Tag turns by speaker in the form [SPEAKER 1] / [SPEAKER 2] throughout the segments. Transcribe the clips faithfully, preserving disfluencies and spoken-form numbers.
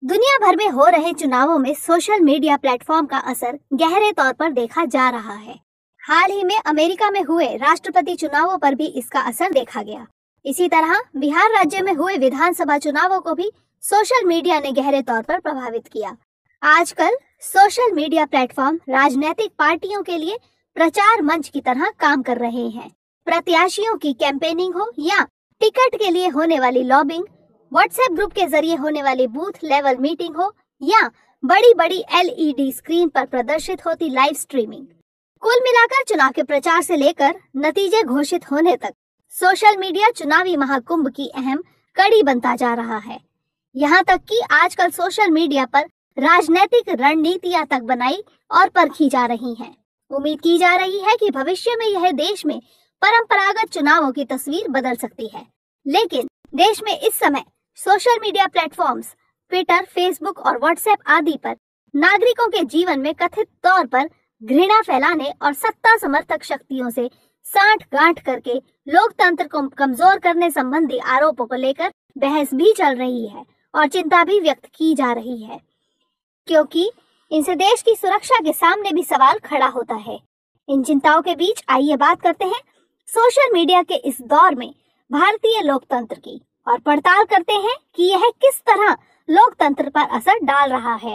[SPEAKER 1] दुनिया भर में हो रहे चुनावों में सोशल मीडिया प्लेटफॉर्म का असर गहरे तौर पर देखा जा रहा है। हाल ही में अमेरिका में हुए राष्ट्रपति चुनावों पर भी इसका असर देखा गया। इसी तरह बिहार राज्य में हुए विधानसभा चुनावों को भी सोशल मीडिया ने गहरे तौर पर प्रभावित किया। आजकल सोशल मीडिया प्लेटफॉर्म राजनीतिक पार्टियों के लिए प्रचार मंच की तरह काम कर रहे हैं। प्रत्याशियों की कैंपेनिंग हो या टिकट के लिए होने वाली लॉबिंग, व्हाट्सएप ग्रुप के जरिए होने वाली बूथ लेवल मीटिंग हो या बड़ी बड़ी एल ई डी स्क्रीन पर प्रदर्शित होती लाइव स्ट्रीमिंग, कुल मिलाकर चुनाव के प्रचार से लेकर नतीजे घोषित होने तक सोशल मीडिया चुनावी महाकुंभ की अहम कड़ी बनता जा रहा है। यहाँ तक कि आजकल सोशल मीडिया पर राजनीतिक रणनीतियां तक बनाई और परखी जा रही हैं। उम्मीद की जा रही है कि भविष्य में यह देश में परंपरागत चुनावों की तस्वीर बदल सकती है। लेकिन देश में इस समय social media platforms Twitter, Facebook और व्हाट्सएप आदि पर नागरिकों के जीवन में कथित तौर पर घृणा फैलाने और सत्ता समर्थक शक्तियों से साठ गांठ करके लोकतंत्र को कमजोर करने संबंधी आरोपों को लेकर बहस भी चल रही है और चिंता भी व्यक्त की जा रही है, क्योंकि इनसे देश की सुरक्षा के सामने भी सवाल खड़ा होता है। इन चिंताओं के बीच आइए बात करते हैं सोशल मीडिया के इस दौर में भारतीय लोकतंत्र की और पड़ताल करते हैं कि यह किस तरह लोकतंत्र पर असर डाल रहा है।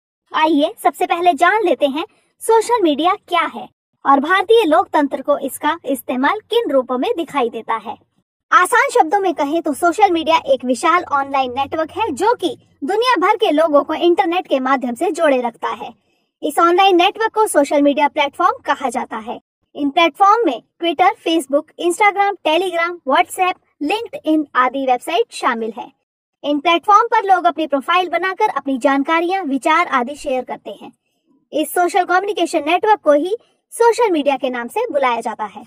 [SPEAKER 1] आइए सबसे पहले जान लेते हैं सोशल मीडिया क्या है और भारतीय लोकतंत्र को इसका इस्तेमाल किन रूपों में दिखाई देता है। आसान शब्दों में कहें तो सोशल मीडिया एक विशाल ऑनलाइन नेटवर्क है जो कि दुनिया भर के लोगों को इंटरनेट के माध्यम से जोड़े रखता है। इस ऑनलाइन नेटवर्क को सोशल मीडिया प्लेटफॉर्म कहा जाता है। इन प्लेटफॉर्म में Twitter, Facebook, Instagram, Telegram, WhatsApp, LinkedIn आदि वेबसाइट शामिल है। इन प्लेटफॉर्म पर लोग अपनी प्रोफाइल बनाकर अपनी जानकारियां, विचार आदि शेयर करते हैं। इस सोशल कम्युनिकेशन नेटवर्क को ही सोशल मीडिया के नाम से बुलाया जाता है।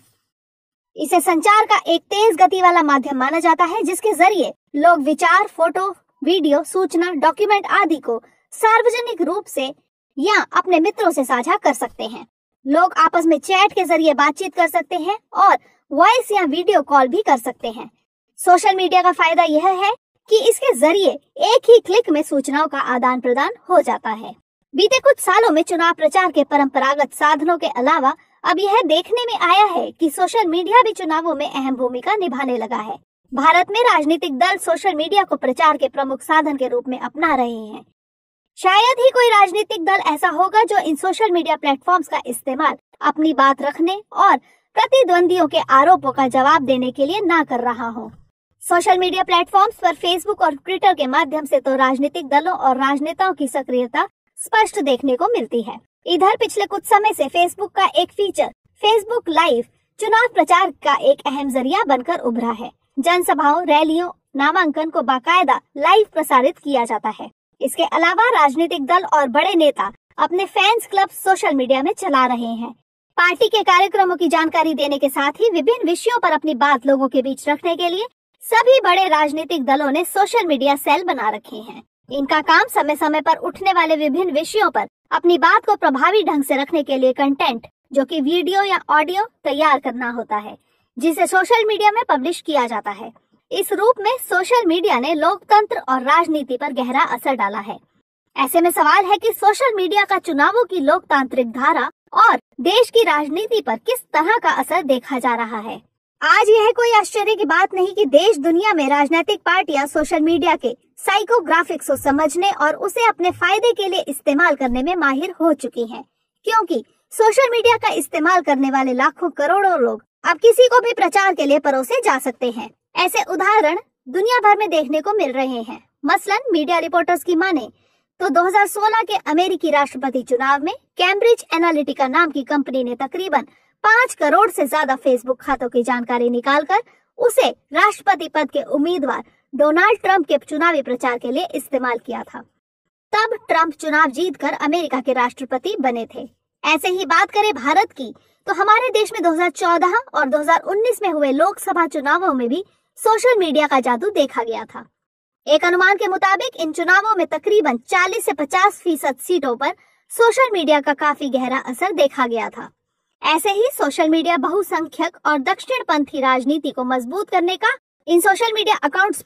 [SPEAKER 1] इसे संचार का एक तेज गति वाला माध्यम माना जाता है जिसके जरिए लोग विचार, फोटो, वीडियो, सूचना, डॉक्यूमेंट आदि को सार्वजनिक रूप से या अपने मित्रों से साझा कर सकते हैं। लोग आपस में चैट के जरिए बातचीत कर सकते हैं और वॉइस या वीडियो कॉल भी कर सकते हैं। सोशल मीडिया का फायदा यह है कि इसके जरिए एक ही क्लिक में सूचनाओं का आदान प्रदान हो जाता है। बीते कुछ सालों में चुनाव प्रचार के परंपरागत साधनों के अलावा अब यह देखने में आया है कि सोशल मीडिया भी चुनावों में अहम भूमिका निभाने लगा है। भारत में राजनीतिक दल सोशल मीडिया को प्रचार के प्रमुख साधन के रूप में अपना रहे हैं। शायद ही कोई राजनीतिक दल ऐसा होगा जो इन सोशल मीडिया प्लेटफॉर्म्स का इस्तेमाल अपनी बात रखने और प्रतिद्वंदियों के आरोपों का जवाब देने के लिए ना कर रहा हो। सोशल मीडिया प्लेटफॉर्म्स पर फेसबुक और ट्विटर के माध्यम से तो राजनीतिक दलों और राजनेताओं की सक्रियता स्पष्ट देखने को मिलती है। इधर पिछले कुछ समय से फेसबुक का एक फीचर फेसबुक लाइव चुनाव प्रचार का एक अहम जरिया बनकर उभरा है। जनसभाओं, रैलियों, नामांकन को बाकायदा लाइव प्रसारित किया जाता है। इसके अलावा राजनीतिक दल और बड़े नेता अपने फैंस क्लब सोशल मीडिया में चला रहे हैं। पार्टी के कार्यक्रमों की जानकारी देने के साथ ही विभिन्न विषयों पर अपनी बात लोगों के बीच रखने के लिए सभी बड़े राजनीतिक दलों ने सोशल मीडिया सेल बना रखे हैं। इनका काम समय समय पर उठने वाले विभिन्न विषयों पर अपनी बात को प्रभावी ढंग से रखने के लिए कंटेंट, जो कि वीडियो या ऑडियो, तैयार करना होता है, जिसे सोशल मीडिया में पब्लिश किया जाता है। इस रूप में सोशल मीडिया ने लोकतंत्र और राजनीति पर गहरा असर डाला है। ऐसे में सवाल है कि सोशल मीडिया का चुनावों की लोकतांत्रिक धारा और देश की राजनीति पर किस तरह का असर देखा जा रहा है। आज यह कोई आश्चर्य की बात नहीं कि देश दुनिया में राजनीतिक पार्टियां सोशल मीडिया के साइकोग्राफिक्स को समझने और उसे अपने फायदे के लिए इस्तेमाल करने में माहिर हो चुकी हैं, क्योंकि सोशल मीडिया का इस्तेमाल करने वाले लाखों करोड़ों लोग अब किसी को भी प्रचार के लिए परोसे जा सकते हैं। ऐसे उदाहरण दुनिया भर में देखने को मिल रहे हैं। मसलन मीडिया रिपोर्टर्स की माने तो दो हज़ार सोलह के अमेरिकी राष्ट्रपति चुनाव में कैम्ब्रिज एनालिटिका नाम की कंपनी ने तकरीबन पाँच करोड़ से ज्यादा फेसबुक खातों की जानकारी निकालकर उसे राष्ट्रपति पद के उम्मीदवार डोनाल्ड ट्रंप के चुनावी प्रचार के लिए इस्तेमाल किया था। तब ट्रंप चुनाव जीतकर अमेरिका के राष्ट्रपति बने थे। ऐसे ही बात करें भारत की तो हमारे देश में दो हज़ार चौदह और दो हज़ार उन्नीस में हुए लोकसभा चुनावों में भी सोशल मीडिया का जादू देखा गया था। एक अनुमान के मुताबिक इन चुनावों में तकरीबन चालीस से पचास फीसद सीटों पर सोशल मीडिया का काफी गहरा असर देखा गया था। ऐसे ही सोशल मीडिया बहुसंख्यक और दक्षिणपंथी राजनीति को मजबूत करने का इन सोशल मीडिया अकाउंट्स पर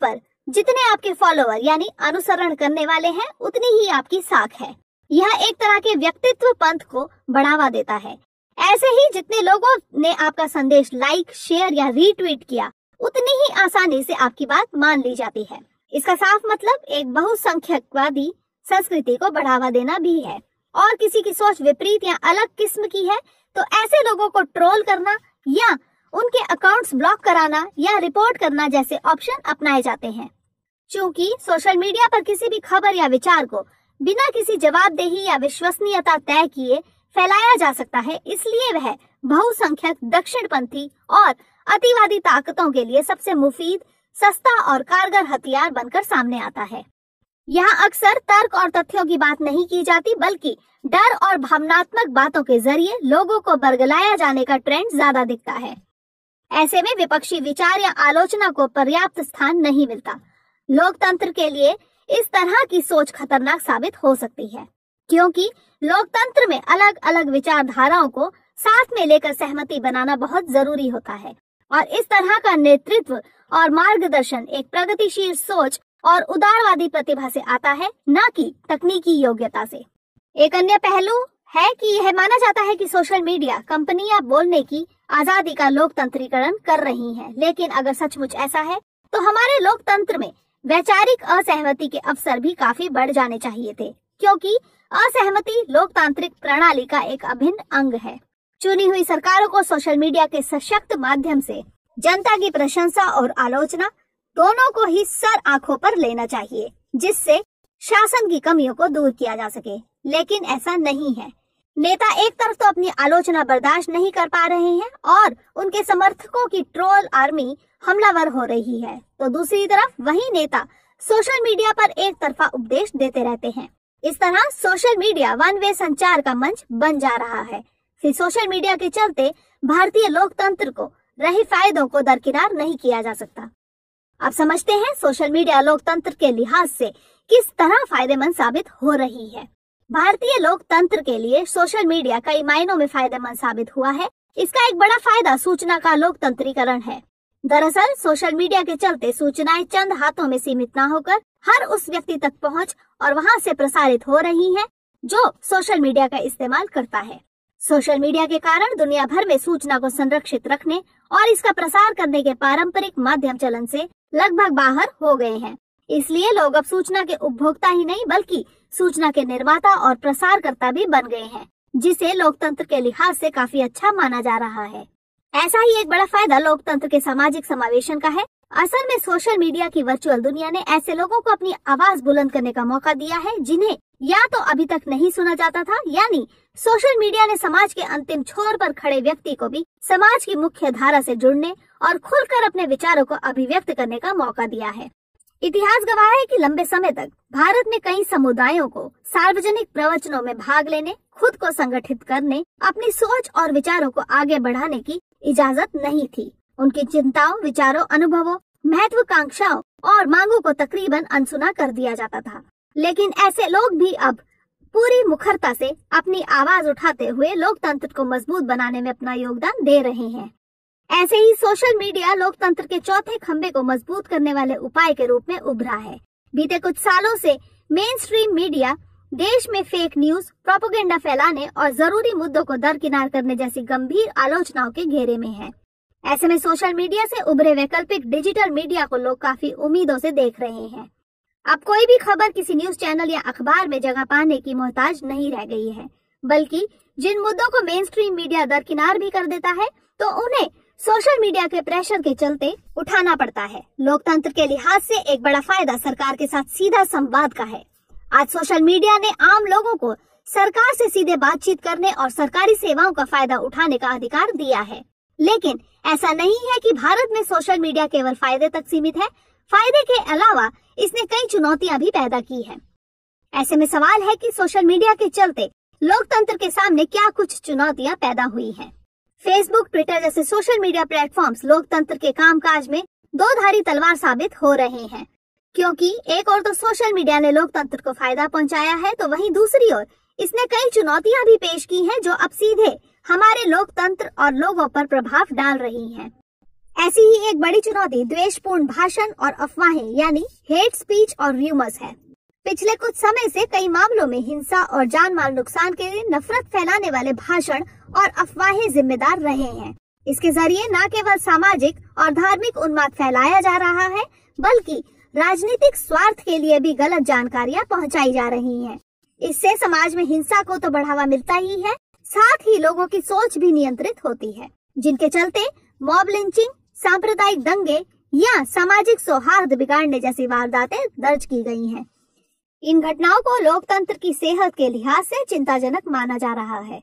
[SPEAKER 1] जितने आपके फॉलोअर यानी अनुसरण करने वाले हैं उतनी ही आपकी साख है। यह एक तरह के व्यक्तित्व पंथ को बढ़ावा देता है। ऐसे ही जितने लोगों ने आपका संदेश लाइक, शेयर या रीट्वीट किया उतनी ही आसानी से आपकी बात मान ली जाती है। इसका साफ मतलब एक बहुसंख्यकवादी संस्कृति को बढ़ावा देना भी है। और किसी की सोच विपरीत या अलग किस्म की है तो ऐसे लोगों को ट्रोल करना या उनके अकाउंट्स ब्लॉक कराना या रिपोर्ट करना जैसे ऑप्शन अपनाए जाते हैं। चूंकि सोशल मीडिया पर किसी भी खबर या विचार को बिना किसी जवाबदेही या विश्वसनीयता तय किए फैलाया जा सकता है, इसलिए वह बहुसंख्यक दक्षिणपंथी और अतिवादी ताकतों के लिए सबसे मुफीद, सस्ता और कारगर हथियार बनकर सामने आता है। यहाँ अक्सर तर्क और तथ्यों की बात नहीं की जाती, बल्कि डर और भावनात्मक बातों के जरिए लोगों को बरगलाया जाने का ट्रेंड ज्यादा दिखता है। ऐसे में विपक्षी विचार या आलोचना को पर्याप्त स्थान नहीं मिलता। लोकतंत्र के लिए इस तरह की सोच खतरनाक साबित हो सकती है, क्योंकि लोकतंत्र में अलग अलग विचारधाराओं को साथ में लेकर सहमति बनाना बहुत जरूरी होता है और इस तरह का नेतृत्व और मार्गदर्शन एक प्रगतिशील सोच और उदारवादी प्रतिभा से आता है, न कि तकनीकी योग्यता से। एक अन्य पहलू है कि यह माना जाता है कि सोशल मीडिया कंपनियां बोलने की आजादी का लोकतंत्रीकरण कर रही हैं, लेकिन अगर सचमुच ऐसा है तो हमारे लोकतंत्र में वैचारिक असहमति के अवसर भी काफी बढ़ जाने चाहिए थे, क्योंकि असहमति लोकतांत्रिक प्रणाली का एक अभिन्न अंग है। चुनी हुई सरकारों को सोशल मीडिया के सशक्त माध्यम से जनता की प्रशंसा और आलोचना दोनों को ही सर आंखों पर लेना चाहिए, जिससे शासन की कमियों को दूर किया जा सके। लेकिन ऐसा नहीं है। नेता एक तरफ तो अपनी आलोचना बर्दाश्त नहीं कर पा रहे हैं और उनके समर्थकों की ट्रोल आर्मी हमलावर हो रही है, तो दूसरी तरफ वही नेता सोशल मीडिया पर एक तरफा उपदेश देते रहते हैं। इस तरह सोशल मीडिया वन वे संचार का मंच बन जा रहा है। फिर सोशल मीडिया के चलते भारतीय लोकतंत्र को रहे फायदों को दरकिनार नहीं किया जा सकता। अब समझते हैं सोशल मीडिया लोकतंत्र के लिहाज से किस तरह फायदेमंद साबित हो रही है। भारतीय लोकतंत्र के लिए सोशल मीडिया कई मायनों में फायदेमंद साबित हुआ है। इसका एक बड़ा फायदा सूचना का लोकतंत्रीकरण है। दरअसल सोशल मीडिया के चलते सूचनाएं चंद हाथों में सीमित न होकर हर उस व्यक्ति तक पहुंच और वहां से प्रसारित हो रही हैं जो सोशल मीडिया का इस्तेमाल करता है। सोशल मीडिया के कारण दुनिया भर में सूचना को संरक्षित रखने और इसका प्रसार करने के पारंपरिक माध्यम चलन से लगभग बाहर हो गए हैं। इसलिए लोग अब सूचना के उपभोक्ता ही नहीं बल्कि सूचना के निर्माता और प्रसारकर्ता भी बन गए हैं, जिसे लोकतंत्र के लिहाज से काफी अच्छा माना जा रहा है। ऐसा ही एक बड़ा फायदा लोकतंत्र के सामाजिक समावेशन का है। असल में सोशल मीडिया की वर्चुअल दुनिया ने ऐसे लोगों को अपनी आवाज बुलंद करने का मौका दिया है जिन्हें या तो अभी तक नहीं सुना जाता था, यानी सोशल मीडिया ने समाज के अंतिम छोर पर खड़े व्यक्ति को भी समाज की मुख्य धारा से जुड़ने और खुलकर अपने विचारों को अभिव्यक्त करने का मौका दिया है। इतिहास गवाह है कि लंबे समय तक भारत में कई समुदायों को सार्वजनिक प्रवचनों में भाग लेने, खुद को संगठित करने, अपनी सोच और विचारों को आगे बढ़ाने की इजाजत नहीं थी। उनकी चिंताओं, विचारों, अनुभवों, महत्वाकांक्षाओं और मांगों को तकरीबन अनसुना कर दिया जाता था। लेकिन ऐसे लोग भी अब पूरी मुखरता से अपनी आवाज उठाते हुए लोकतंत्र को मजबूत बनाने में अपना योगदान दे रहे हैं। ऐसे ही सोशल मीडिया लोकतंत्र के चौथे खंभे को मजबूत करने वाले उपाय के रूप में उभरा है। बीते कुछ सालों से मेन स्ट्रीम मीडिया देश में फेक न्यूज, प्रोपेगेंडा फैलाने और जरूरी मुद्दों को दरकिनार करने जैसी गंभीर आलोचनाओं के घेरे में है। ऐसे में सोशल मीडिया से उभरे वैकल्पिक डिजिटल मीडिया को लोग काफी उम्मीदों से देख रहे हैं। अब कोई भी खबर किसी न्यूज चैनल या अखबार में जगह पाने की मोहताज नहीं रह गई है, बल्कि जिन मुद्दों को मेन स्ट्रीम मीडिया दरकिनार भी कर देता है तो उन्हें सोशल मीडिया के प्रेशर के चलते उठाना पड़ता है। लोकतंत्र के लिहाज से एक बड़ा फायदा सरकार के साथ सीधा संवाद का है। आज सोशल मीडिया ने आम लोगों को सरकार से सीधे बातचीत करने और सरकारी सेवाओं का फायदा उठाने का अधिकार दिया है। लेकिन ऐसा नहीं है कि भारत में सोशल मीडिया केवल फायदे तक सीमित है। फायदे के अलावा इसने कई चुनौतियां भी पैदा की है। ऐसे में सवाल है कि सोशल मीडिया के चलते लोकतंत्र के सामने क्या कुछ चुनौतियां पैदा हुई हैं। फेसबुक, ट्विटर जैसे सोशल मीडिया प्लेटफॉर्म्स लोकतंत्र के कामकाज में दो धारी तलवार साबित हो रहे हैं, क्योंकि एक ओर तो सोशल मीडिया ने लोकतंत्र को फायदा पहुंचाया है, तो वहीं दूसरी ओर इसने कई चुनौतियां भी पेश की हैं जो अब सीधे हमारे लोकतंत्र और लोगों पर प्रभाव डाल रही हैं। ऐसी ही एक बड़ी चुनौती द्वेषपूर्ण भाषण और अफवाहें यानी हेट स्पीच और र्यूमर्स है। पिछले कुछ समय से कई मामलों में हिंसा और जान माल नुकसान के लिए नफरत फैलाने वाले भाषण और अफवाहें जिम्मेदार रहे हैं। इसके जरिए न केवल सामाजिक और धार्मिक उन्माद फैलाया जा रहा है, बल्कि राजनीतिक स्वार्थ के लिए भी गलत जानकारियां पहुंचाई जा रही हैं। इससे समाज में हिंसा को तो बढ़ावा मिलता ही है, साथ ही लोगों की सोच भी नियंत्रित होती है, जिनके चलते मॉब लिंचिंग, सांप्रदायिक दंगे या सामाजिक सौहार्द बिगाड़ने जैसी वारदातें दर्ज की गई हैं। इन घटनाओं को लोकतंत्र की सेहत के लिहाज से चिंताजनक माना जा रहा है।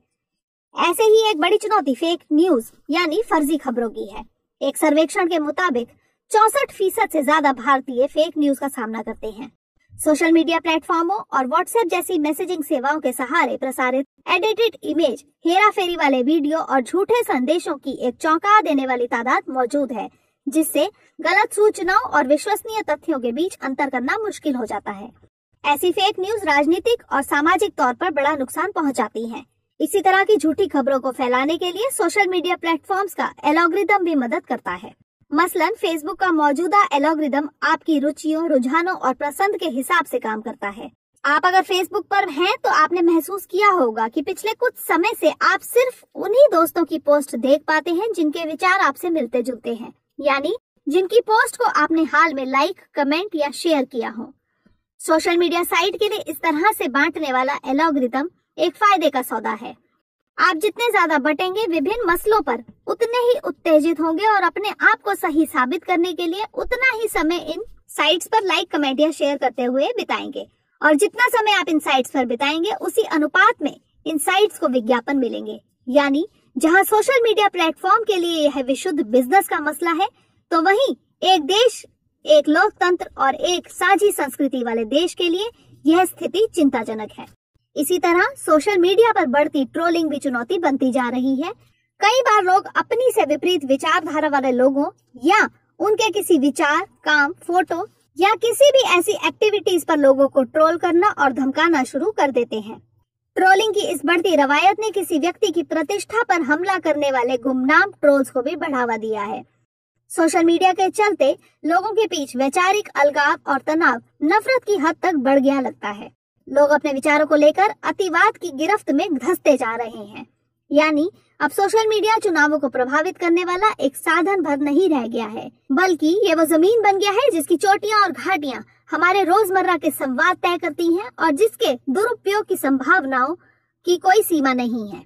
[SPEAKER 1] ऐसे ही एक बड़ी चुनौती फेक न्यूज यानी फर्जी खबरों की है। एक सर्वेक्षण के मुताबिक चौसठ फीसद से ज्यादा भारतीय फेक न्यूज का सामना करते हैं। सोशल मीडिया प्लेटफॉर्मों और व्हाट्सएप जैसी मैसेजिंग सेवाओं के सहारे प्रसारित एडिटेड इमेज, हेरा फेरी वाले वीडियो और झूठे संदेशों की एक चौंका देने वाली तादाद मौजूद है, जिससे गलत सूचनाओं और विश्वसनीय तथ्यों के बीच अंतर करना मुश्किल हो जाता है। ऐसी फेक न्यूज राजनीतिक और सामाजिक तौर पर बड़ा नुकसान पहुंचाती हैं। इसी तरह की झूठी खबरों को फैलाने के लिए सोशल मीडिया प्लेटफॉर्म्स का एल्गोरिदम भी मदद करता है। मसलन फेसबुक का मौजूदा एल्गोरिदम आपकी रुचियों, रुझानों और पसंद के हिसाब से काम करता है। आप अगर फेसबुक पर हैं तो आपने महसूस किया होगा कि पिछले कुछ समय से आप सिर्फ उन्हीं दोस्तों की पोस्ट देख पाते हैं जिनके विचार आपसे मिलते जुलते हैं, यानी जिनकी पोस्ट को आपने हाल में लाइक, कमेंट या शेयर किया हो। सोशल मीडिया साइट के लिए इस तरह से बांटने वाला एल्गोरिदम एक फायदे का सौदा है। आप जितने ज्यादा बटेंगे विभिन्न मसलों पर, उतने ही उत्तेजित होंगे और अपने आप को सही साबित करने के लिए उतना ही समय इन साइट्स पर लाइक, कमेंट या शेयर करते हुए बिताएंगे। और जितना समय आप इन साइट्स पर बिताएंगे, उसी अनुपात में इन साइट्स को विज्ञापन मिलेंगे। यानी जहां सोशल मीडिया प्लेटफॉर्म के लिए यह विशुद्ध बिजनेस का मसला है, तो वहीं एक देश, एक लोकतंत्र और एक साझी संस्कृति वाले देश के लिए यह स्थिति चिंताजनक है। इसी तरह सोशल मीडिया पर बढ़ती ट्रोलिंग भी चुनौती बनती जा रही है। कई बार लोग अपनी से विपरीत विचारधारा वाले लोगों या उनके किसी विचार, काम, फोटो या किसी भी ऐसी एक्टिविटीज पर लोगों को ट्रोल करना और धमकाना शुरू कर देते हैं। ट्रोलिंग की इस बढ़ती रवायत ने किसी व्यक्ति की प्रतिष्ठा पर हमला करने वाले गुमनाम ट्रोल्स को भी बढ़ावा दिया है। सोशल मीडिया के चलते लोगों के बीच वैचारिक अलगाव और तनाव नफरत की हद तक बढ़ गया लगता है। लोग अपने विचारों को लेकर अतिवाद की गिरफ्त में धंसते जा रहे हैं। यानी अब सोशल मीडिया चुनावों को प्रभावित करने वाला एक साधन भर नहीं रह गया है, बल्कि ये वो जमीन बन गया है जिसकी चोटियां और घाटियां हमारे रोजमर्रा के संवाद तय करती हैं और जिसके दुरुपयोग की संभावनाओं की कोई सीमा नहीं है।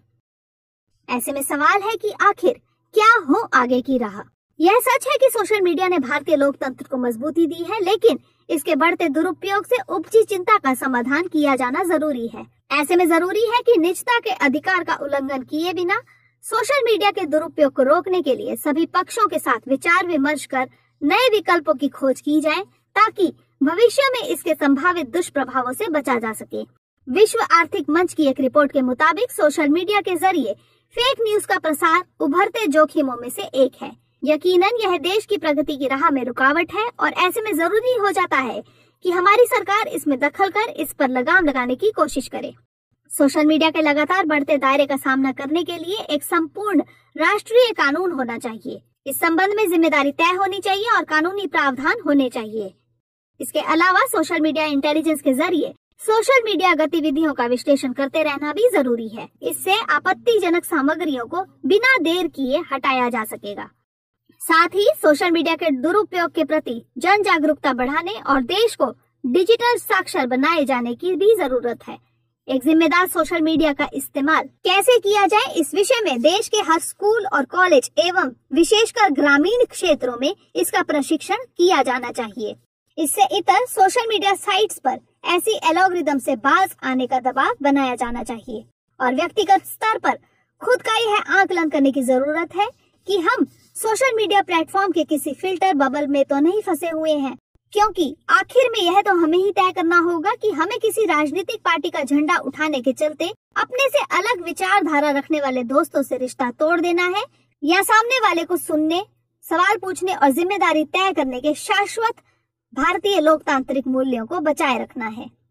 [SPEAKER 1] ऐसे में सवाल है कि आखिर क्या हो आगे की राह। यह सच है कि सोशल मीडिया ने भारतीय लोकतंत्र को मजबूती दी है, लेकिन इसके बढ़ते दुरुपयोग से उपजी चिंता का समाधान किया जाना जरूरी है। ऐसे में जरूरी है कि निजता के अधिकार का उल्लंघन किए बिना सोशल मीडिया के दुरुपयोग को रोकने के लिए सभी पक्षों के साथ विचार विमर्श कर नए विकल्पों की खोज की जाए, ताकि भविष्य में इसके संभावित दुष्प्रभावों से बचा जा सके। विश्व आर्थिक मंच की एक रिपोर्ट के मुताबिक सोशल मीडिया के जरिए फेक न्यूज का प्रसार उभरते जोखिमों में से एक है। यकीनन यह देश की प्रगति की राह में रुकावट है और ऐसे में जरूरी हो जाता है कि हमारी सरकार इसमें दखल कर इस पर लगाम लगाने की कोशिश करे। सोशल मीडिया के लगातार बढ़ते दायरे का सामना करने के लिए एक संपूर्ण राष्ट्रीय कानून होना चाहिए। इस संबंध में जिम्मेदारी तय होनी चाहिए और कानूनी प्रावधान होने चाहिए। इसके अलावा सोशल मीडिया इंटेलिजेंस के जरिए सोशल मीडिया गतिविधियों का विश्लेषण करते रहना भी जरूरी है। इससे आपत्तिजनक सामग्रियों को बिना देर किए हटाया जा सकेगा। साथ ही सोशल मीडिया के दुरुपयोग के प्रति जन जागरूकता बढ़ाने और देश को डिजिटल साक्षर बनाए जाने की भी जरूरत है। एक जिम्मेदार सोशल मीडिया का इस्तेमाल कैसे किया जाए, इस विषय में देश के हर स्कूल और कॉलेज एवं विशेषकर ग्रामीण क्षेत्रों में इसका प्रशिक्षण किया जाना चाहिए। इससे इतर सोशल मीडिया साइट्स पर ऐसी एल्गोरिदम से बाज आने का दबाव बनाया जाना चाहिए और व्यक्तिगत स्तर पर खुद का यह आकलन करने की जरूरत है कि हम सोशल मीडिया प्लेटफॉर्म के किसी फिल्टर बबल में तो नहीं फंसे हुए हैं, क्योंकि आखिर में यह तो हमें ही तय करना होगा कि हमें किसी राजनीतिक पार्टी का झंडा उठाने के चलते अपने से अलग विचारधारा रखने वाले दोस्तों से रिश्ता तोड़ देना है या सामने वाले को सुनने, सवाल पूछने और जिम्मेदारी तय करने के शाश्वत भारतीय लोकतांत्रिक मूल्यों को बचाए रखना है।